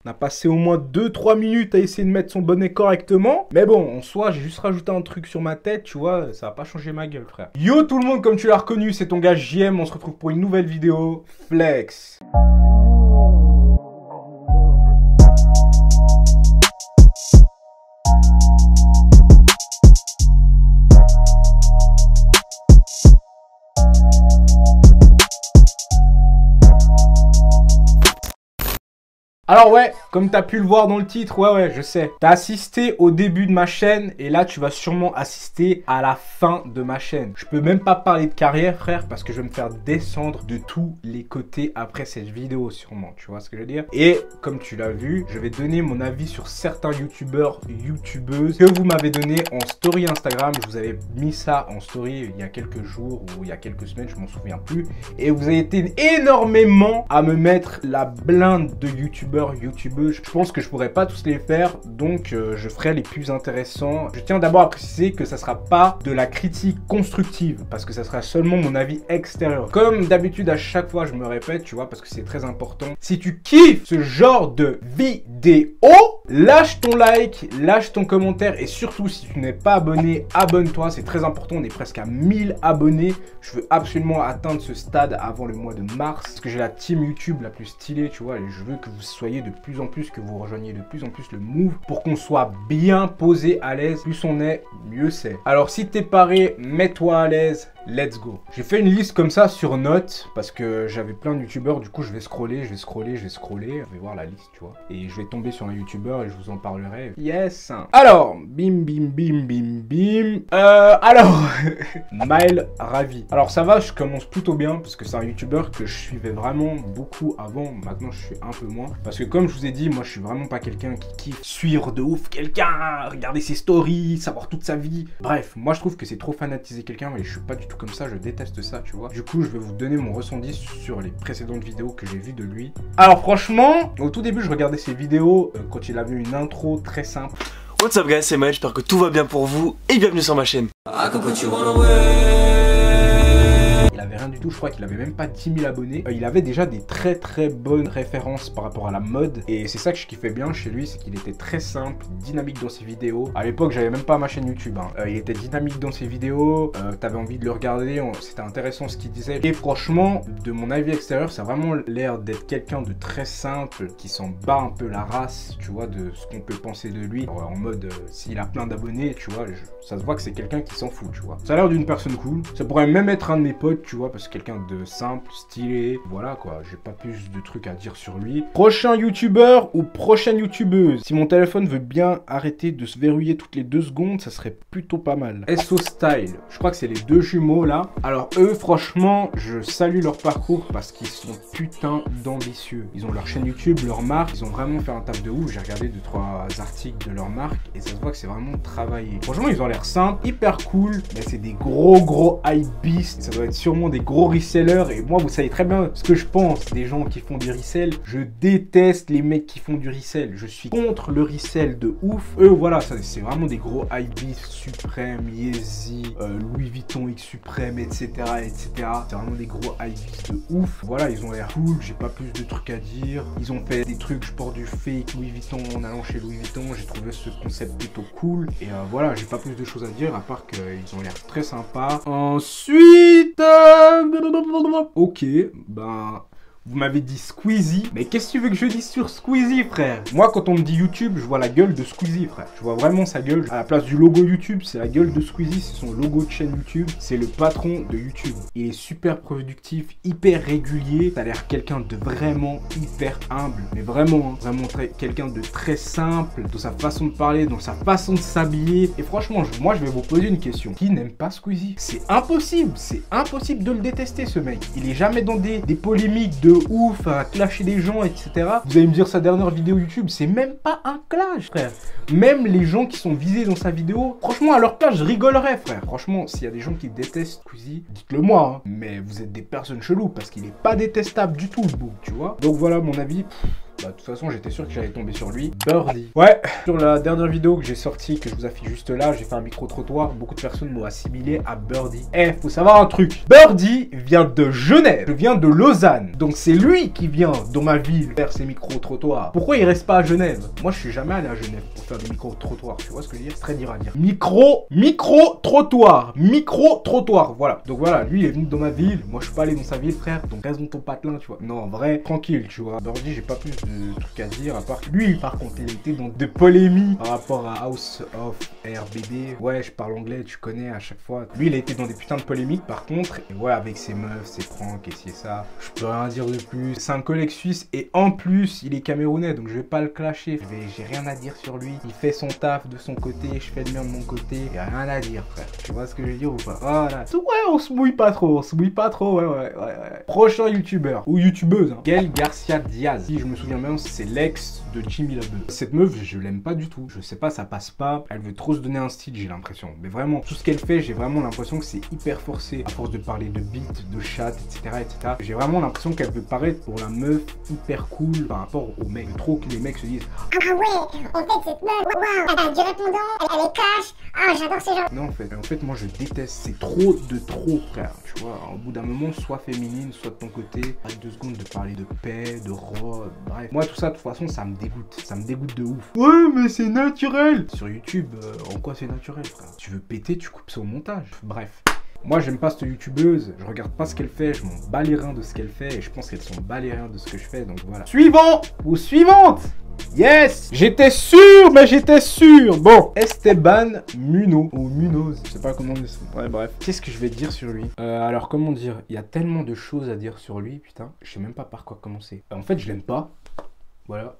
On a passé au moins 2-3 minutes à essayer de mettre son bonnet correctement. Mais bon, en soi, j'ai juste rajouté un truc sur ma tête, tu vois, ça va pas changer ma gueule, frère. Yo tout le monde, comme tu l'as reconnu, c'est ton gars JM, on se retrouve pour une nouvelle vidéo, Flex. Alors ouais, comme t'as pu le voir dans le titre, ouais, je sais. T'as assisté au début de ma chaîne et là tu vas sûrement assister à la fin de ma chaîne. Je peux même pas parler de carrière, frère, parce que je vais me faire descendre de tous les côtés après cette vidéo sûrement, tu vois ce que je veux dire. Et comme tu l'as vu, je vais donner mon avis sur certains youtubeurs, youtubeuses que vous m'avez donné en story Instagram. Je vous avais mis ça en story il y a quelques jours ou il y a quelques semaines, je m'en souviens plus. Et vous avez été énormément à me mettre la blinde de youtubeurs, youtubeuses. Je pense que je pourrais pas tous les faire, donc je ferai les plus intéressants. Je tiens d'abord à préciser que ça sera pas de la critique constructive, parce que ça sera seulement mon avis extérieur. Comme d'habitude, à chaque fois, je me répète, tu vois, parce que c'est très important. Si tu kiffes ce genre de vidéo, lâche ton like, lâche ton commentaire, et surtout, si tu n'es pas abonné, abonne-toi, c'est très important. On est presque à 1000 abonnés. Je veux absolument atteindre ce stade avant le mois de mars, parce que j'ai la team YouTube la plus stylée, tu vois, et je veux que vous soyez de plus en plus, que vous rejoigniez de plus en plus le move pour qu'on soit bien posé, à l'aise. Plus on est, mieux c'est. Alors si t'es paré, mets-toi à l'aise. Let's go. J'ai fait une liste comme ça sur Note parce que j'avais plein de youtubeurs. Du coup, je vais scroller. Je vais voir la liste, tu vois. Et je vais tomber sur un youtubeur et je vous en parlerai. Yes. Alors, bim. Alors, Mile Ravi. Alors, ça va, je commence plutôt bien parce que c'est un youtubeur que je suivais vraiment beaucoup avant. Maintenant, je suis un peu moins. Parce que comme je vous ai dit, moi, je suis vraiment pas quelqu'un qui kiffe suivre de ouf quelqu'un, regarder ses stories, savoir toute sa vie. Bref, moi, je trouve que c'est trop fanatiser quelqu'un et je suis pas du tout comme ça, je déteste ça, tu vois. Du coup, je vais vous donner mon ressenti sur les précédentes vidéos que j'ai vues de lui. Alors franchement, au tout début, je regardais ses vidéos quand il avait une intro très simple. What's up guys, c'est Maël, j'espère que tout va bien pour vous et bienvenue sur ma chaîne. Il avait rien du tout, je crois qu'il avait même pas 10 000 abonnés. Il avait déjà des très bonnes références par rapport à la mode. Et c'est ça que je kiffais bien chez lui, c'est qu'il était très simple, dynamique dans ses vidéos. À l'époque, j'avais même pas ma chaîne YouTube. Il était dynamique dans ses vidéos, t'avais envie de le regarder, c'était intéressant ce qu'il disait. Et franchement, de mon avis extérieur, ça a vraiment l'air d'être quelqu'un de très simple, qui s'en bat un peu la race, tu vois, de ce qu'on peut penser de lui. Alors, en mode, s'il a plein d'abonnés, tu vois, ça se voit que c'est quelqu'un qui s'en fout, tu vois. Ça a l'air d'une personne cool. Ça pourrait même être un de mes potes, tu vois, parce que quelqu'un de simple, stylé, voilà quoi, j'ai pas plus de trucs à dire sur lui. Prochain youtubeur ou prochaine youtubeuse, si mon téléphone veut bien arrêter de se verrouiller toutes les 2 secondes, ça serait plutôt pas mal. SO Style, je crois que c'est les 2 jumeaux là. Alors eux, franchement, je salue leur parcours parce qu'ils sont putain d'ambitieux. Ils ont leur chaîne YouTube, leur marque, ils ont vraiment fait un taf de ouf. J'ai regardé 2-3 articles de leur marque et ça se voit que c'est vraiment travaillé. Franchement, ils ont l'air simples, hyper cool, mais c'est des gros hype beasts. Ça doit être sûrement des gros resellers et moi vous savez très bien ce que je pense des gens qui font du resell. Je déteste les mecs qui font du resell, je suis contre le resell de ouf. Eux voilà, c'est vraiment des gros hypebeast, Supreme, Yeezy, Louis Vuitton X Supreme, etc. C'est vraiment des gros hypebeast de ouf. Voilà, ils ont l'air cool, j'ai pas plus de trucs à dire. Ils ont fait des trucs, je porte du fake Louis Vuitton en allant chez Louis Vuitton, j'ai trouvé ce concept plutôt cool et voilà, j'ai pas plus de choses à dire à part qu'ils ont l'air très sympas. Ensuite ok, ben... Vous m'avez dit Squeezie, mais qu'est-ce que tu veux que je dise sur Squeezie, frère? Moi, quand on me dit YouTube, je vois la gueule de Squeezie, frère. Je vois vraiment sa gueule. À la place du logo YouTube, c'est la gueule de Squeezie, c'est son logo de chaîne YouTube. C'est le patron de YouTube. Il est super productif, hyper régulier. Ça a l'air quelqu'un de vraiment hyper humble. Mais vraiment, hein, vraiment quelqu'un de très simple dans sa façon de parler, dans sa façon de s'habiller. Et franchement, moi, je vais vous poser une question. Qui n'aime pas Squeezie? C'est impossible de le détester, ce mec. Il est jamais dans des polémiques de ouf à clasher des gens, etc. Vous allez me dire sa dernière vidéo YouTube, c'est même pas un clash, frère. Même les gens qui sont visés dans sa vidéo, franchement, à leur place, je rigolerais, frère. Franchement, s'il y a des gens qui détestent Squeezie, dites-le moi, hein. Mais vous êtes des personnes cheloues parce qu'il est pas détestable du tout, le bout, tu vois. Donc voilà mon avis. Bah, de toute façon, j'étais sûr que j'allais tomber sur lui. Birdie. Ouais, sur la dernière vidéo que j'ai sortie, que je vous affiche juste là, j'ai fait un micro-trottoir. Beaucoup de personnes m'ont assimilé à Birdie. Eh, faut savoir un truc. Birdie vient de Genève. Je viens de Lausanne. Donc, c'est lui qui vient dans ma ville faire ses micro-trottoirs. Pourquoi il reste pas à Genève? Moi, je suis jamais allé à Genève pour faire des micro-trottoirs. Tu vois ce que je veux dire? C'est très dur à dire. Micro-trottoir. Micro-trottoir. Voilà. Donc, voilà. Lui, il est venu dans ma ville. Moi, je suis pas allé dans sa ville, frère. Donc, reste dans ton patelin, tu vois. Non, en vrai, tranquille, tu vois. Birdie, j'ai pas plus de trucs à dire. À part que lui, par contre, il était dans de polémies par rapport à House of RBD. Ouais, je parle anglais, tu connais à chaque fois. Lui, il a été dans des putains de polémiques, par contre. Et ouais, avec ses meufs, ses pranks et c'est ça. Je peux rien dire de plus. C'est un collègue suisse et en plus, il est camerounais, donc je vais pas le clasher. J'ai rien à dire sur lui. Il fait son taf de son côté, je fais le mien de mon côté. Y'a rien à dire, frère. Tu vois ce que je veux dire ou pas? Voilà. Ouais, on se mouille pas trop, ouais. Prochain youtubeur ou youtubeuse, hein. Gaël Garcia Diaz. Si je me souviens bien, c'est l'ex de Jimmy Labeu. Cette meuf, je l'aime pas du tout. Je sais pas, ça passe pas. Elle veut trop se donner un style, j'ai l'impression. Mais vraiment, tout ce qu'elle fait, j'ai vraiment l'impression que c'est hyper forcé. À force de parler de beat, de chat, etc. J'ai vraiment l'impression qu'elle veut paraître pour la meuf hyper cool par rapport aux mecs. Trop que les mecs se disent ah ouais, en fait cette meuf, waouh, elle a du répondant, elle est cash, ah j'adore ces gens. Non en fait moi je déteste, c'est trop de trop frère, tu vois, au bout d'un moment soit féminine, soit de ton côté, arrête 2 secondes de parler de paix, de robe, bref. Moi tout ça de toute façon ça me dégoûte de ouf. Ouais mais c'est naturel. Sur YouTube, en quoi c'est naturel frère? Tu veux péter, tu coupes ça au montage, bref. Moi j'aime pas cette youtubeuse, je regarde pas ce qu'elle fait, je m'en bats les reins de ce qu'elle fait et je pense qu'elle s'en bat les reins de ce que je fais, donc voilà. Suivant ou suivante. Yes! J'étais sûr, mais j'étais sûr! Bon, Esteban Muno, ou Munoz, je sais pas comment on dit ça. Ouais, bref. Qu'est-ce que je vais dire sur lui? Alors, comment dire? Il y a tellement de choses à dire sur lui, putain. Je sais même pas par quoi commencer. En fait, je l'aime pas. Voilà.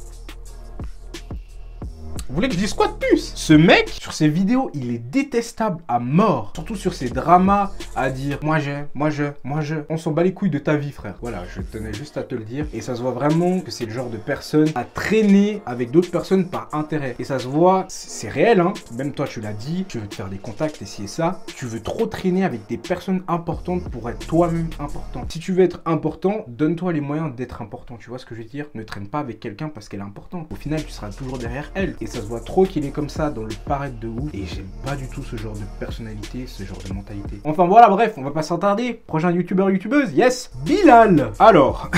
Vous voulez que je dise quoi de plus? Ce mec, sur ses vidéos, il est détestable à mort. Surtout sur ses dramas à dire moi je. On s'en bat les couilles de ta vie, frère. Voilà, je tenais juste à te le dire. Et ça se voit vraiment que c'est le genre de personne à traîner avec d'autres personnes par intérêt. Et ça se voit, c'est réel, hein. Même toi, tu l'as dit, tu veux te faire des contacts et ci et ça. Tu veux trop traîner avec des personnes importantes pour être toi-même important. Si tu veux être important, donne-toi les moyens d'être important. Tu vois ce que je veux dire? Ne traîne pas avec quelqu'un parce qu'elle est importante. Au final, tu seras toujours derrière elle. Et ça se voit trop qu'il est comme ça dans le paraître de ouf. Et j'aime pas du tout ce genre de personnalité, ce genre de mentalité. Enfin voilà, bref, on va pas s'attarder. Prochain youtubeur, youtubeuse, yes, Bilal. Alors...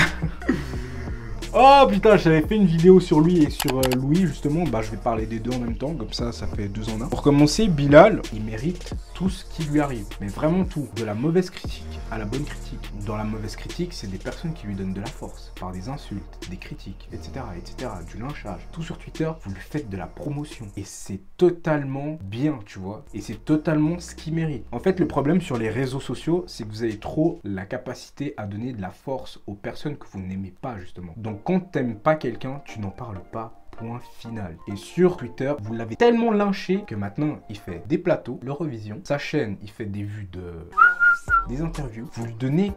Oh putain, j'avais fait une vidéo sur lui et sur Louis justement, bah je vais parler des deux en même temps, comme ça fait 2 en 1. Pour commencer, Bilal, il mérite tout ce qui lui arrive, mais vraiment tout, de la mauvaise critique à la bonne critique. Dans la mauvaise critique, c'est des personnes qui lui donnent de la force, par des insultes, des critiques, etc., du lynchage. Tout sur Twitter, vous lui faites de la promotion, et c'est totalement bien, tu vois, et c'est totalement ce qu'il mérite. En fait, le problème sur les réseaux sociaux, c'est que vous avez trop la capacité à donner de la force aux personnes que vous n'aimez pas, justement. Donc, quand t'aimes pas quelqu'un, tu n'en parles pas. Point final. Et sur Twitter, vous l'avez tellement lynché que maintenant, il fait des plateaux, l'Eurovision. Sa chaîne, il fait des vues de... des interviews. Vous lui donnez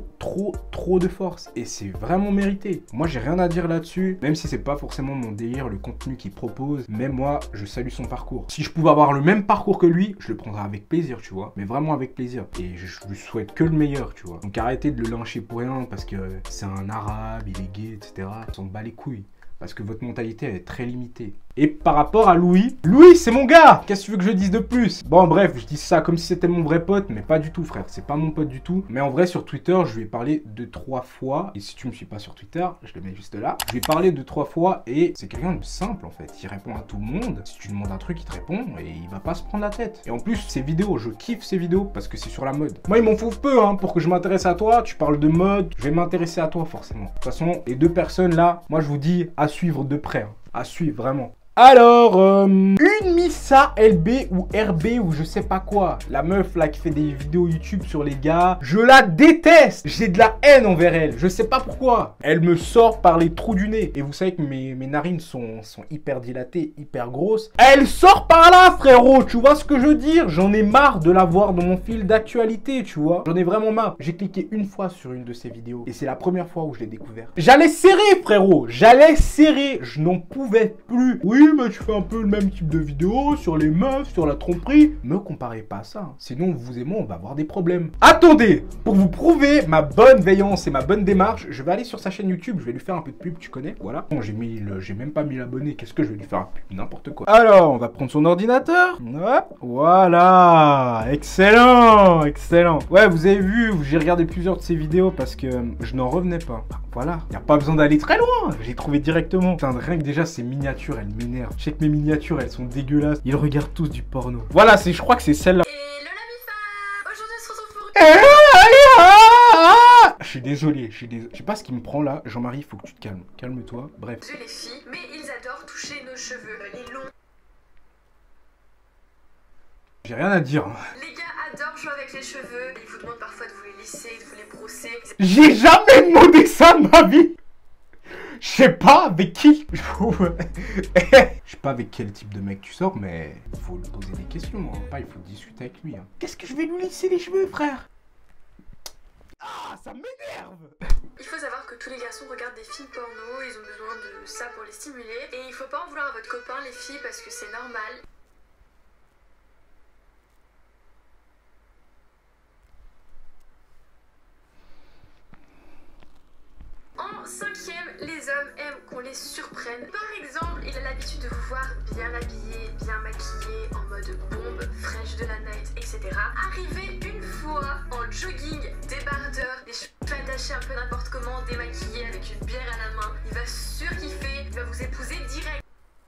trop de force. Et c'est vraiment mérité. Moi, j'ai rien à dire là-dessus. Même si c'est pas forcément mon délire, le contenu qu'il propose. Mais moi, je salue son parcours. Si je pouvais avoir le même parcours que lui, je le prendrais avec plaisir, tu vois. Mais vraiment avec plaisir. Et je lui souhaite que le meilleur, tu vois. Donc arrêtez de le lyncher pour rien parce que c'est un arabe, il est gay, etc. On s'en bat les couilles. Parce que votre mentalité, elle est très limitée. Et par rapport à Louis, c'est mon gars! Qu'est-ce que tu veux que je dise de plus? Bon, bref, je dis ça comme si c'était mon vrai pote, mais pas du tout, frère. C'est pas mon pote du tout. Mais en vrai, sur Twitter, je lui ai parlé 2-3 fois. Et si tu me suis pas sur Twitter, je le mets juste là. Je lui ai parlé 2-3 fois et c'est quelqu'un de simple, en fait. Il répond à tout le monde. Si tu demandes un truc, il te répond et il va pas se prendre la tête. Et en plus, ses vidéos, je kiffe ses vidéos parce que c'est sur la mode. Moi, il m'en fout peu, hein. Pour que je m'intéresse à toi, tu parles de mode, je vais m'intéresser à toi, forcément. De toute façon, les 2 personnes là, moi, je vous dis à suivre de près, hein. À suivre, vraiment. Alors, une Missa LB ou RB ou je sais pas quoi. La meuf là qui fait des vidéos YouTube sur les gars. Je la déteste. J'ai de la haine envers elle. Je sais pas pourquoi. Elle me sort par les trous du nez. Et vous savez que mes narines sont hyper dilatées, hyper grosses. Elle sort par là, frérot. Tu vois ce que je veux dire? J'en ai marre de la voir dans mon fil d'actualité, tu vois. J'en ai vraiment marre. J'ai cliqué une fois sur une de ses vidéos. Et c'est la première fois où je l'ai découvert. J'allais serrer, frérot. J'allais serrer. Je n'en pouvais plus. Oui. mais tu fais un peu le même type de vidéo sur les meufs, sur la tromperie. Me comparez pas à ça, hein. Sinon vous et moi on va avoir des problèmes. Attendez, pour vous prouver ma bonne veillance et ma bonne démarche, je vais aller sur sa chaîne YouTube, je vais lui faire un peu de pub, tu connais, voilà. Bon, j'ai même pas 1000 abonnés, qu'est-ce que je vais lui faire un pub, n'importe quoi. Alors, on va prendre son ordinateur. Hop, voilà, excellent, excellent. Ouais, vous avez vu, j'ai regardé plusieurs de ses vidéos parce que je n'en revenais pas. Voilà, y a pas besoin d'aller très loin, j'ai trouvé directement. Putain, rien que déjà ces miniatures, elles m'énervent. Je sais que mes miniatures, elles sont dégueulasses. Ils regardent tous du porno. Voilà, je crois que c'est celle-là. Je suis désolé, je sais pas ce qui me prend là. Jean-Marie, il faut que tu te calmes. Calme-toi, bref. Les filles, mais ils adorent toucher nos cheveux, les longs. J'ai rien à dire. Les gars adorent jouer avec les cheveux. Ils vous demandent parfois de vous les lisser, de vous les brosser. J'ai jamais demandé ça de ma vie. Je sais pas avec qui. Je sais pas avec quel type de mec tu sors, mais il faut lui poser des questions. Hein. Pas, il faut discuter avec lui. Hein. Qu'est-ce que je vais lui lisser les cheveux, frère? Ah, ça m'énerve. Il faut savoir que tous les garçons regardent des films porno, ils ont besoin de ça pour les stimuler. Et il faut pas en vouloir à votre copain, les filles, parce que c'est normal. En cinquième, les hommes aiment qu'on les surprenne. Par exemple, il a l'habitude de vous voir bien habillé, bien maquillé, en mode bombe, fraîche de la night, etc. Arriver une fois en jogging, débardeur, les cheveux attachés un peu n'importe comment, démaquillé avec une bière à la main, il va surkiffer, il va vous épouser direct.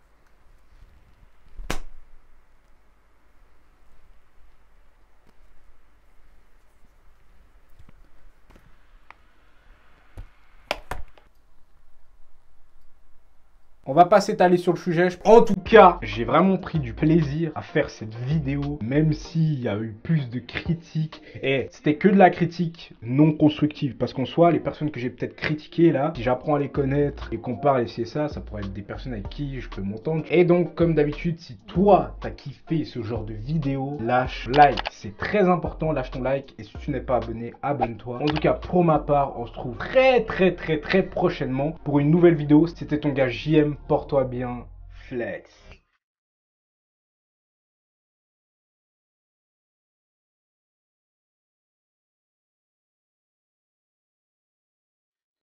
On va pas s'étaler sur le sujet. En tout cas, j'ai vraiment pris du plaisir à faire cette vidéo, même s'il y a eu plus de critiques. Et c'était que de la critique non constructive. Parce qu'en soi, les personnes que j'ai peut-être critiquées là, si j'apprends à les connaître et qu'on parle et c'est ça pourrait être des personnes avec qui je peux m'entendre. Et donc, comme d'habitude, si toi, t'as kiffé ce genre de vidéo, lâche like. C'est très important, lâche ton like. Et si tu n'es pas abonné, abonne-toi. En tout cas, pour ma part, on se retrouve très prochainement pour une nouvelle vidéo. C'était ton gars JM. Porte-toi bien, flex.